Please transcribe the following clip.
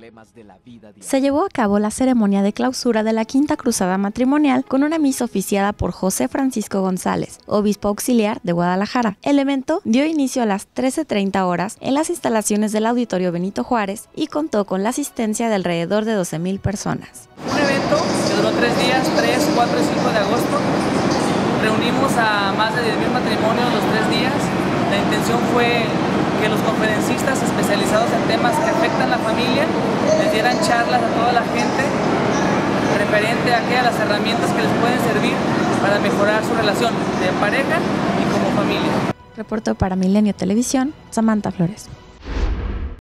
problemas de la vida diaria. Se llevó a cabo la ceremonia de clausura de la Quinta Cruzada Matrimonial con una misa oficiada por José Francisco González, obispo auxiliar de Guadalajara. El evento dio inicio a las 13:30 horas en las instalaciones del Auditorio Benito Juárez y contó con la asistencia de alrededor de 12,000 personas. Un evento que duró 3 días, 3, 4 y 5 de agosto. Reunimos a más de 10,000 matrimonios los 3 días. La intención fue que los conferencistas especializados en temas que afectan a la familia les dieran charlas a toda la gente referente a las herramientas que les pueden servir para mejorar su relación de pareja y como familia. Reportó para Milenio Televisión, Samantha Flores.